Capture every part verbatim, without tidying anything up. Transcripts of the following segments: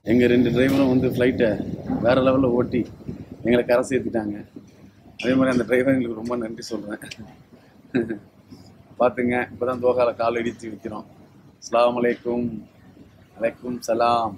எங்கள் ரெண்டு டிரைவரும் வந்து ஃப்ளைட்டை வேறு லெவலில் ஓட்டி எங்களை கரை சேர்த்துட்டாங்க. அதே மாதிரி அந்த டிரைவர்களுக்கு ரொம்ப நன்றி சொல்கிறேன். பார்த்துங்க, இப்போ தான் தோகாவில் கால் அடித்து வைக்கிறோம். அஸ்ஸலாமு அலைக்கும். அலைக்கும் சலாம்.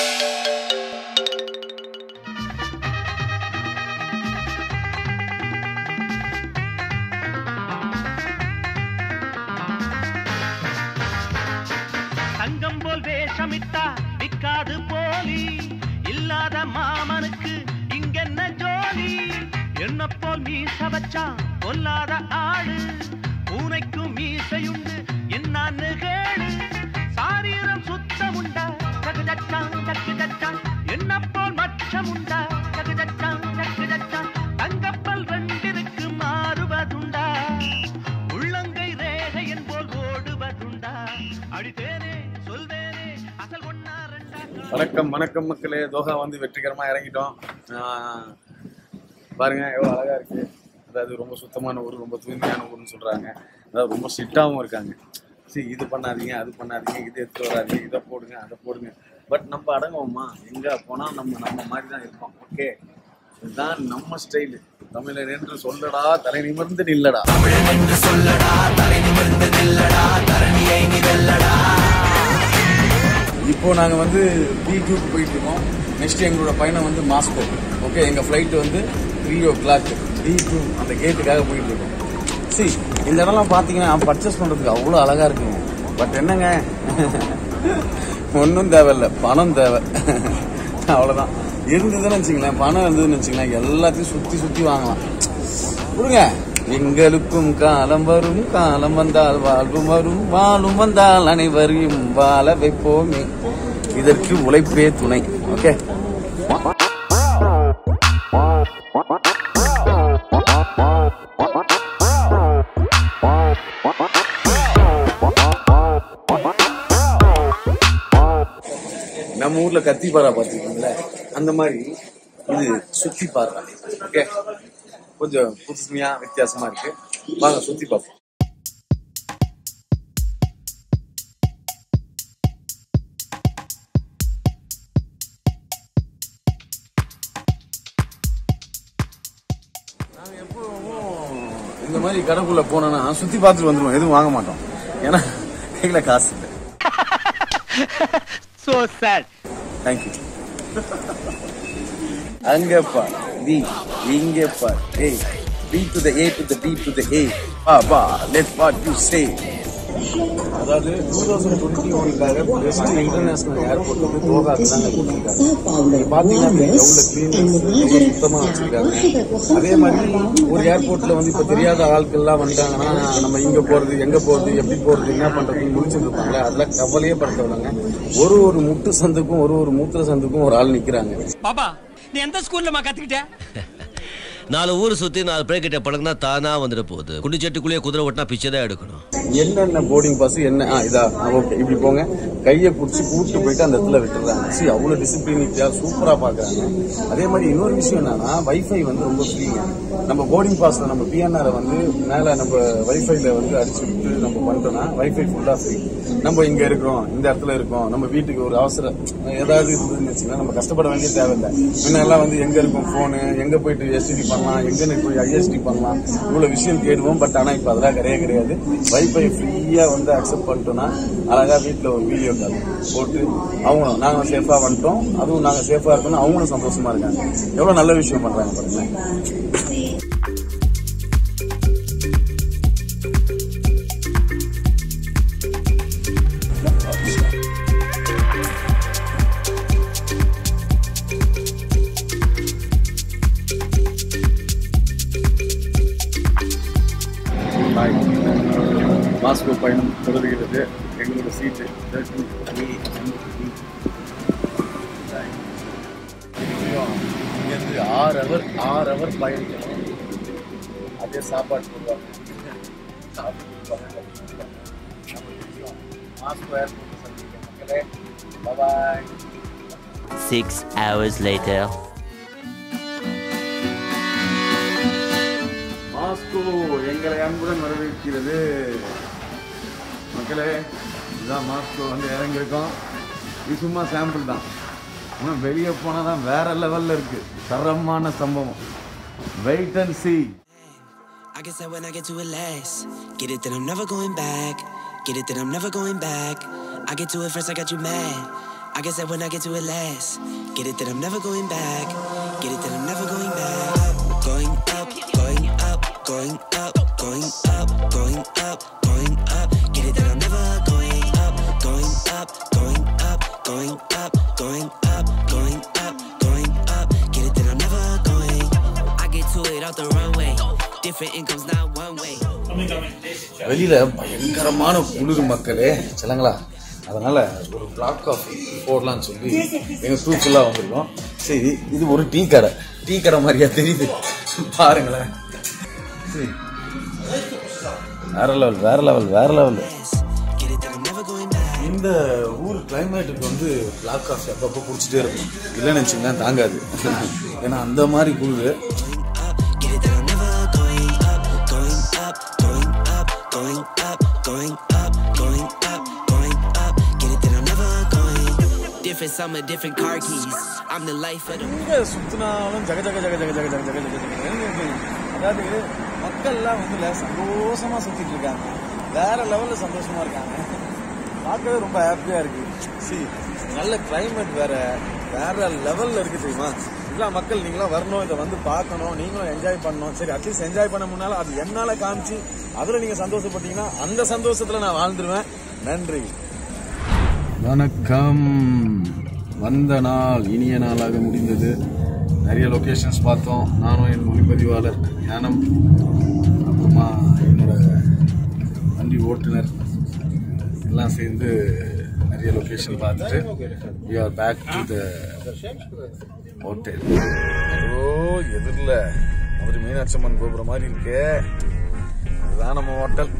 தங்கம் போல் வேஷமிட்டா விக்காது போலி, இல்லாத மாமனுக்கு இங்கென்ன ஜோலி. என்ன போல் மீச வச்சா கொல்லாத ஆடு, பூனைக்கும் மீசையுண்டு என்னான்னு கேளு. சாரீரம் சுத்தமுண்டா ஜக்கு ஜச்சான் ஜக்கு ஜச்சான், என்ன போல் மச்சமுண்டா ஜக்கு ஜச்சான் ஜக்கு ஜச்சான். தங்கப்பல் ரெண்டிற்கு மாறுவதுண்டா, உள்ளங்கை ரேகையன் போல் ஓடுவதுண்டா. அடித்தேனே சொல்வேனே அசல் ஒன்னா ரெண்டா. வணக்கம் வணக்கம் மக்களே, தோஹா வந்து வெற்றிகரமாக இறங்கிட்டோம். பாருங்க எவ்வளோ அழகாக இருக்குது. அதாவது ரொம்ப சுத்தமான ஊர், ரொம்ப தூய்மையான ஊர்னு சொல்கிறாங்க. அதாவது ரொம்ப ஸ்ட்ரிக்டாகவும் இருக்காங்க. சரி, இது பண்ணாதீங்க, அது பண்ணாதீங்க, இது எடுத்து வராதீங்க, இதை போடுங்க, அதை போடுங்க. பட் நம்ம அடங்குவோமா? எங்கே போனால் நம்ம நம்ம மாதிரி தான் இருப்போம். ஓகே, இதுதான் நம்ம ஸ்டைலு. தமிழர் என்று சொல்லடா தலை நிமிர்ந்து நில்லடா. இப்போ நாங்கள் வந்து பி டூக்கு போயிட்டு இருக்கோம். நெக்ஸ்ட் எங்களோட பயணம் வந்து மாஸ்கோ. ஓகே, எங்கள் ஃப்ளைட்டு வந்து three o'clock P two அந்த கேட்டுக்காக போயிட்டு இருக்கோம். சரி, இந்த இடம்லாம் பார்த்தீங்கன்னா பர்ச்சேஸ் பண்ணுறதுக்கு அவ்வளோ அழகாக இருக்குங்க. பட் என்னங்க, ஒன்றும் தேவையில்லை, பணம் தேவை. அவ்வளோதான். இருந்ததுன்னு வச்சுங்களேன், பணம் இருந்ததுன்னு வச்சுங்களேன், எல்லாத்தையும் சுற்றி சுற்றி வாங்கலாம். கொடுங்க. எங்களுக்கும் காலம் வரும், காலம் வந்தால் வாழ்வும் வரும், வாழும் வந்தால் அனைவரையும் வாழ வைப்போமே. இதற்கு உழைப்பே துணை. ஓகே, நம்ம ஊர்ல கத்திப்பாரா பார்த்துருக்கீங்களா, அந்த மாதிரி இது சுத்தி பாறை. ஓகே, கொஞ்சம் புதுமையா வித்தியாசமா இருக்கு. வாங்க சுத்தி பார்ப்போம். நாங்க எப்பவும் இந்த மாதிரி கடைக்குள்ள போனோம்னா சுத்தி பார்த்துட்டு வந்துடுவோம், எதுவும் வாங்க மாட்டோம். ஏன்னா கையில காசு இல்லை. So sad. Thank you. அங்க பார், B, இங்க பார், A, B to the A to the B to the A. பா பா, let what you say. அதாவது டூ தௌசண்ட் டுவெண்ட்டி ஒன்னுக்காக பெஸ்ட் இன்டர்நேஷனல் ஏர்போர்ட் வந்து தோகாக்கு தாங்க கொடுத்துருக்காங்க. பாத்தீங்கன்னா எவ்வளவு கிளீன் சுத்தமா வச்சிருக்காங்க. அதே மாதிரி ஒரு ஏர்போர்ட்ல வந்து இப்ப தெரியாத ஆட்கள்லாம் வந்துட்டாங்கன்னா நம்ம இங்க போறது, எங்க போறது, எப்படி போறது, என்ன பண்றதுன்னு முடிச்சுட்டு இருப்பாங்களே, அதெல்லாம் கவலையே படுத்தவங்க. ஒரு ஒரு முட்டு சந்துக்கும் ஒரு ஒரு மூத்திர சந்துக்கும் ஒரு ஆள் நிக்கிறாங்க. பாபா, நீ எந்த ஸ்கூல்ல கத்துக்கிட்ட? நாலு ஊர் சுத்தி நாலு பேர் கிட்ட பழகினா தானா வந்துட போகுது. குண்டிச்சட்டுக்குள்ளேயே குதிரை ஓட்டினா பிச்சை தான் எடுக்கணும். என்னென்ன போர்டிங் பாஸ் என்ன இதா ஓகே, இப்படி போங்க, கையை பிடிச்சி கூப்பிட்டு போயிட்டு அந்த இடத்துல விட்டுறாங்க. சரி, அவ்வளவு டிசிப்ளினிட்டியா சூப்பரா பாக்குறாங்க. அதே மாதிரி இன்னொரு விஷயம் என்னன்னா, வைஃபை வந்து ரொம்ப ஃப்ரீங்க. நம்ம போர்டிங் பாஸ்ல நம்ம பிஎன்ஆரை வந்து மேல நம்ம வைஃபைல வந்து அடிச்சு விட்டு நம்ம பண்ணிட்டோம்னா வைஃபை ஃபுல்லா ஃப்ரீ. நம்ம இங்க இருக்கிறோம், இந்த இடத்துல இருக்கோம், நம்ம வீட்டுக்கு ஒரு அவசரம் ஏதாவது இருந்ததுன்னு வச்சுன்னா நம்ம கஷ்டப்பட வேண்டிய தேவையில்லை. முன்னெல்லாம் வந்து எங்க இருக்கும் போனு, எங்க போயிட்டு எஸ்டிடி பண்ணலாம், எங்க போய் ஐஎஸ்டி பண்ணலாம், இவ்வளவு விஷயம் கேடுவோம். பட் ஆனா இப்ப அதெல்லாம் கிடையாது கிடையாது வைஃபை ஃப்ரீயா வந்து அக்செப்ட் பண்ணிட்டோம்னா அழகா வீட்டுல ஒரு வீடியோ கால் போட்டு அவங்களும் நாங்க சேஃபா வந்துட்டோம், அதுவும் நாங்க சேஃபா இருக்கணும், அவங்களும் சந்தோஷமா இருக்காங்க. எவ்வளவு நல்ல விஷயம் பண்றாங்க பாருங்க. மாஸ்கோ பயணம் தொடர்கிறது. எங்களோட சீட்டு இங்கேருந்து ஆறு அவர் ஆறு அவர் பயணிக்கணும். அதே சாப்பாடு போடுவாங்க, மாஸ்கோ ஏர்போர்ட் சந்திக்க மக்களே. Bye. Six hours later. Moscow எங்களை அன்புடன் வரவேற்கிறது மக்களே. இதுதான் மாஸ்கோ வந்து இறங்கியிருக்கோம். இது சும்மா சாம்பிள் தான். இன்னும் வெளியே போனாதான் வேற லெவல்ல இருக்கு. தரமான சம்பவம். Wait and see. I guess that when I get to it last, get it that I'm never going back. Get it that I'm never going back. I get to it first, I got you mad. I guess that when I get to it last, get it that I'm never going back. Get it that I'm never going back. Going up, going up, going up, going up, going up, going up. Get it that I'm never going up, going up, going up, going up, going up, going up, going up. Get it that I'm never going. I get to it out the runway. Different incomes, not one way. வெளியில பயங்கரமான குளிர் மக்களே சொல்லுங்களா. அதனால ஒரு black coffee போடலாம்னு சொல்லி எங்க தூக்கெல்லாம் வந்திருக்கோம். சரி, இது ஒரு டீ கடை. டீ கடை மாதிரியா தெரியுது பாருங்களேன். வேற லெவல் வேற லெவல் வேற லெவல். இந்த ஊர் கிளைமேட்டுக்கு வந்து பிளாக் காஃபி அப்பப்போ குடிச்சிட்டே இருக்கும். இல்லைன்னு வச்சுங்களேன் தாங்காது. ஏன்னா அந்த மாதிரி குளிர். Going up, going up, going up, going up. Get it that I'm never going. Different summer, different car keys. I'm the life of the. இங்க சுத்தினாலும் ஜக ஜக ஜக ஜக ஜக ஜக ஜக ஜக. அதாவது மக்கள்லாம் வந்து சந்தோஷமா சுத்திட்டு இருக்காங்க. வேற லெவல்ல சந்தோஷமா இருக்காங்க. பார்க்கவே ரொம்ப ஹாப்பியா இருக்கு. சி நல்ல கிளைமேட் வேற வேற லெவல்ல இருக்கு தெரியுமா. எல்லா மக்கள் நீங்களும் வரணும், இதை வந்து பார்க்கணும், நீங்களும் என்ஜாய் பண்ணணும். சரி, அட்லீஸ்ட் என்ஜாய் பண்ண முன்னால அது என்னால காமிச்சு அதுல நீங்க சந்தோஷப்பட்டீங்கன்னா அந்த சந்தோஷத்துல நான் வாழ்ந்துருவேன். நன்றி. வணக்கம். வந்த நாள் இனிய நாளாக முடிந்தது. நிறைய லொகேஷன்ஸ் பார்த்தோம். நானும் என் ஒளிப்பதிவாளர் ஞானம், அப்புறமா என்னோட வண்டி ஓட்டுநர் எல்லாம் சேர்ந்து நிறைய லொகேஷன் பார்த்துட்டு we are back to the hotel. ஓ, எதிரில் மதுரை மீனாட்சி அம்மன் கோபுரம் மாதிரி இருக்கே, இதுதான் நம்ம ஹோட்டல்.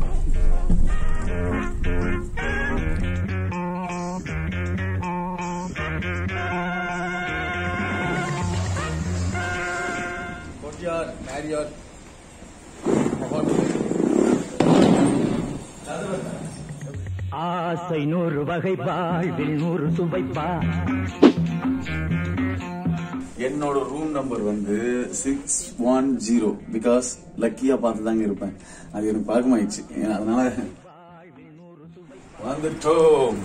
கோட்யார் மேரியார் ஆசை நூறு வகை வாழ்வில் நூறு சுவைப்பா. என்னோட ரூம் நம்பர் வந்து சிக்ஸ் ஒன் ஜீரோ. பிகாஸ் லக்கியா பார்த்துதாங்க இருப்பேன். அது எனக்கு பழக்கமாயிடுச்சு. அதனால வந்துட்டோம்.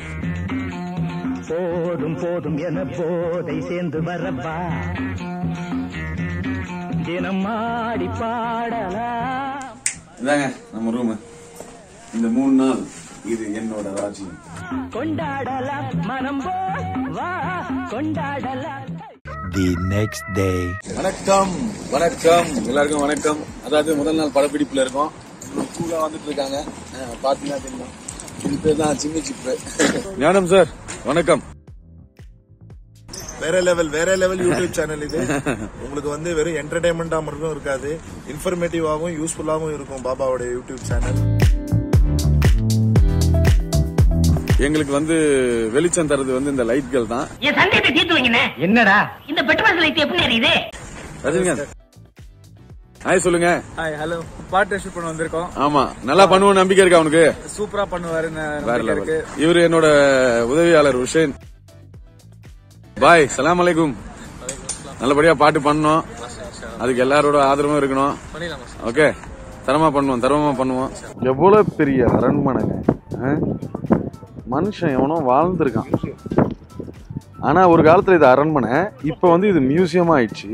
போதும் போதும் என போதை சேர்ந்து வரப்பா. தினம் ஆடி பாடலாம். இதாங்க நம்ம ரூம். இந்த மூணு நாள் இது என்னோட ராஜ்யம். கொண்டாடலாம் மனம் போல் வா கொண்டாடலாம். The next day. வணக்கம் வணக்கம் எல்லாருக்கும் வணக்கம். அதாவது முதல் நாள் படப்பிடிப்புல இருக்கோம். கூலா வந்துட்டு இருக்காங்க, பாத்தீங்கன்னா தெரியும். இது பேர் தான் சிம்மி சிப்பு. ஞானம் சார் வணக்கம். வேற லெவல் வேற லெவல் யூடியூப் சேனல் இது. உங்களுக்கு வந்து வெறும் என்டர்டைன்மெண்டா மட்டும் இருக்காது, இன்ஃபர்மேட்டிவாகவும் யூஸ்ஃபுல்லாகவும் இருக்கும் பாபாவோட யூடியூப் சேனல். எங்களுக்கு வந்து வெளிச்சம் தரது வந்து இந்த லைட்கள் தான். என் சந்தேகத்தை தீர்த்து வைங்கண்ணே. என்னடா இந்த பெட்ரோல் லைட் எப்படி எரியுது? ரஜினிகாந்த் ஹாய் சொல்லுங்க. Hi hello. பாட்டு ஷூட் பண்ண வந்திருக்கோம். ஆமா, நல்லா பண்ணுவோம் நம்பிக்கை இருக்கா அவனுக்கு? சூப்பரா பண்ணுவாரு. இவரு என்னோட உதவியாளர் உஷேன். பாய் சலாம் அலைக்கும். நல்லபடியா பாட்டு பண்ணணும், அதுக்கு எல்லாரோட ஆதரவும் இருக்கணும். ஓகே, தரமா பண்ணுவோம் தரமா பண்ணுவோம். எவ்வளவு பெரிய அரண்மனைங்க. மனுஷன் எவனோ வாழ்ந்துருக்கான். ஆனா ஒரு காலத்துல இது அரண்மனை, இப்ப வந்து இது மியூசியமா ஆயிடுச்சு.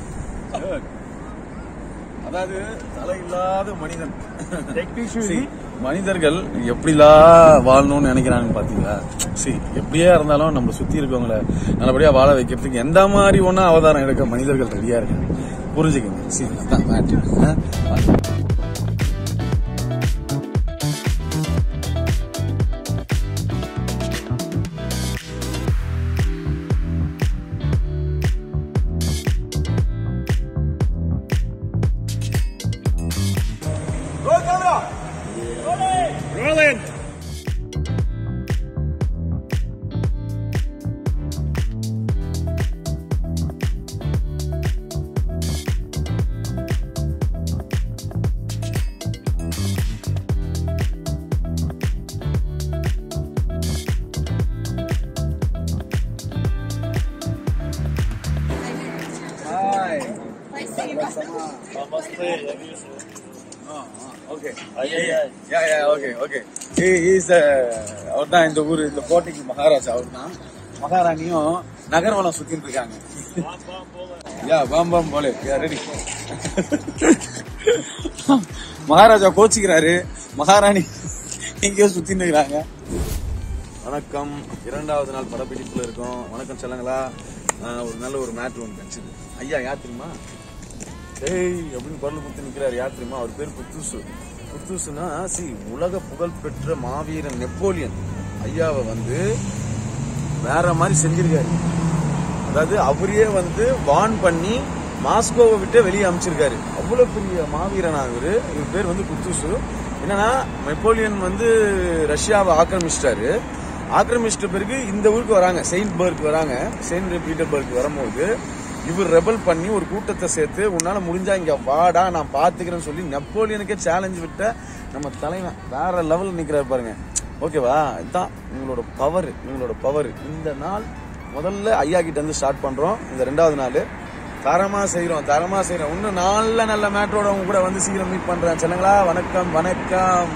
அதாவது தலை இல்லாத மனிதன். மனிதர்கள் எப்படிலாம் வாழணும்னு நினைக்கிறாங்க பாத்தீங்களா? சரி, எப்படியா இருந்தாலும் நம்ம சுத்தி இருக்கவங்களை நல்லபடியா வாழ வைக்கிறதுக்கு எந்த மாதிரி ஒன்னா அவதாரம் எடுக்க மனிதர்கள் ரெடியா இருக்காங்க. புரிஞ்சுக்கங்க. சரி, அதான் matter. Rolling. Hi. Okay ya ya okay okay is அவர் தான் இந்த ஊர் இந்த கோட்டைக்கு மகாராஜா. அவர் தான் மகாராணியும் நகர்வனம் சுத்திட்டு இருக்காங்க. Ya Bam Bam Bhole ready. மகாராஜா கோச்சிக்கிறாரு, மகாராணி எங்கேயோ சுத்தின்னு இருக்கிறாங்க. வணக்கம், இரண்டாவது நாள் படப்பிடிப்புல இருக்கோம். வணக்கம் சொல்லுங்களா. ஒரு நல்ல ஒரு மேட்ரு ஒன்று கிடைச்சது. ஐயா யார் தெரியுமா? ஏய் அப்படின்னு குரல் கொடுத்து நிக்கிறாரு. யார் தெரியுமா? அவர் பேர் புத்தூசு. புத்தூசுனா சி உலக புகழ் பெற்ற மாவீரன் நெப்போலியன் ஐயாவை வந்து வேற மாதிரி செஞ்சிருக்காரு. அதாவது அவரே வந்து வான் பண்ணி மாஸ்கோவை விட்டு வெளியே அமைச்சிருக்காரு. அவ்வளவு பெரிய மாவீரனா இவரு. இவர் பேர் வந்து புத்தூசு. என்னன்னா, நெப்போலியன் வந்து ரஷ்யாவை ஆக்கிரமிச்சிட்டாரு. ஆக்கிரமிச்சிட்ட பிறகு இந்த ஊருக்கு வராங்க, செயின்ட் பர்க் வராங்க. செயின்ட் பீட்டர்பர்க் வரும்போது இவர் ரெபல் பண்ணி ஒரு கூட்டத்தை சேர்த்து, உன்னால முடிஞ்சா இங்க வாடா நான் பாத்துக்கிறேன்னு சொல்லி நெப்போலியனுக்கே சேலஞ்ச் விட்ட நம்ம தலைவன் வேற லெவல் நிக்கிறாரு பாருங்க. ஓகேவா? இதுதான் இவங்களோட பவர், இவங்களோட பவர். இந்த நாள் முதல்ல ஐயா கிட்ட இருந்து ஸ்டார்ட் பண்றோம். இந்த ரெண்டாவது நாள் தரமா செய்யறோம், தரமா செய்யறோம். இன்னும் நல்ல நல்ல மேட்டரோட உங்க கூட வந்து சீக்கிரம் மீட் பண்றேன். சொல்லுங்களா. வணக்கம் வணக்கம்.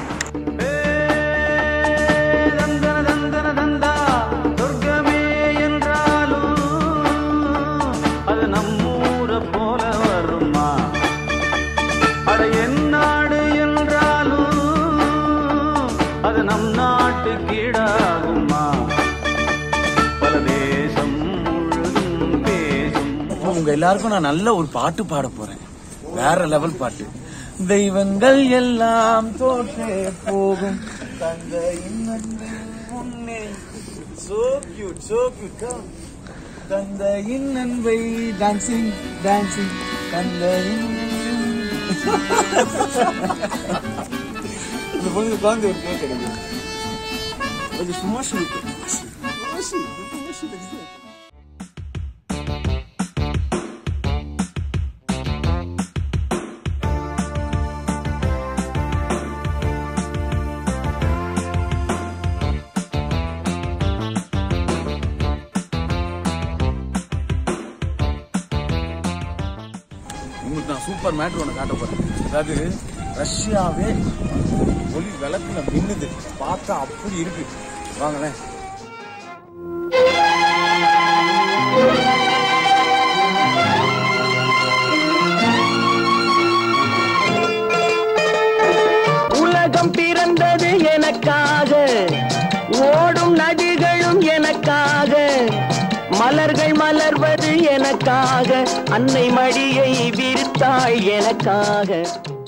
உங்க எல்லாருக்கும் நான் நல்ல ஒரு பாட்டு பாட போறேன். வேற லெவல் பாட்டு. தெய்வங்கள் எல்லாம் தோற்றே போகும் தந்தையின் முன்னே. So cute, so cute. தந்தையின் அன்பை டான்சிங் டான்சிங் தந்தையின். இந்த பொண்ணு உட்காந்து ஒரு கேட்க கிடைக்கும். அது சும்மா சொல்லிட்டு உங்களுக்கு நான் சூப்பர் மேட்ரு ஒன்று காட்ட போறேன். அதாவது ரஷ்யாவே ஒளி விளக்குல மின்னுது. பார்த்தா அப்படி இருக்கு. வாங்களேன். உலகம் பிறந்தது எனக்காக, ஓடும் நதிகளும் எனக்காக, மலர்கள் மலர்வது எனக்காக, அன்னை மடியை விரித்தாள் எனக்காக.